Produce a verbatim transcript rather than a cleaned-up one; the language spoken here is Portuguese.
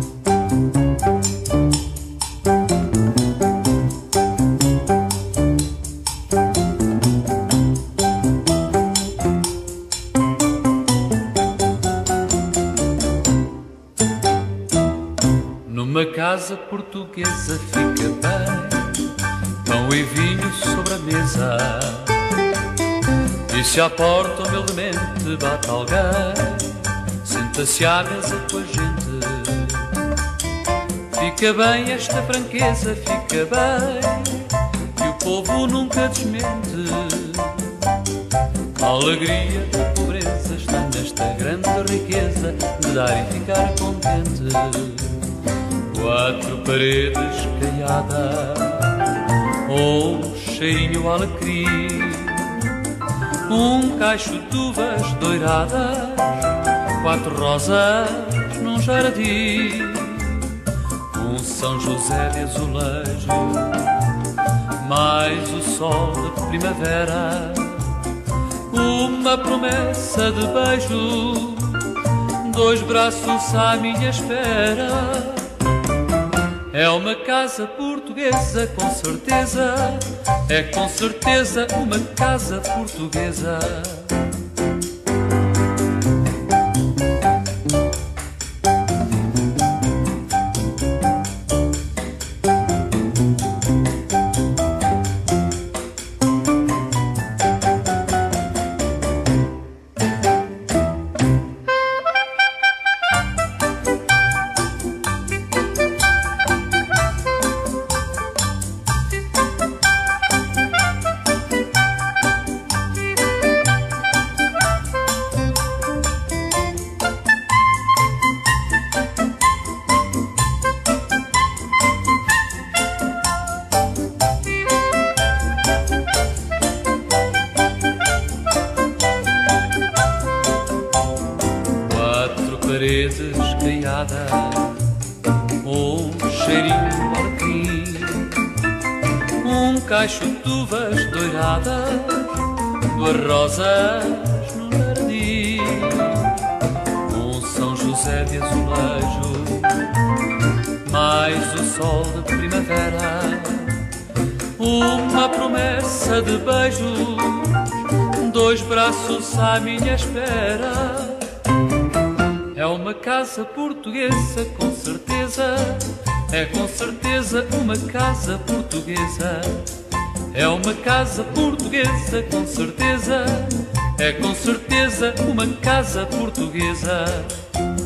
Numa casa portuguesa fica bem pão e vinho sobre a mesa, e se à porta humildemente bate alguém, senta-se à mesa com a gente. Fica bem esta franqueza, fica bem, e o povo nunca desmente. A alegria da pobreza está nesta grande riqueza de dar e ficar contente. Quatro paredes caiadas, um cheirinho alecrim, um cacho de uvas doiradas, quatro rosas num jardim, um São José de azulejo, mais o sol de primavera, uma promessa de beijo, dois braços à minha espera. É uma casa portuguesa, com certeza, é com certeza uma casa portuguesa. Paredes caiadas, um cheirinho alecrim, um cacho de uvas doiradas, duas rosas num jardim, um São José de azulejo, mais o sol de primavera, uma promessa de beijos, dois braços à minha espera. É uma casa portuguesa, com certeza, é com certeza uma casa portuguesa. É uma casa portuguesa, com certeza, é com certeza uma casa portuguesa.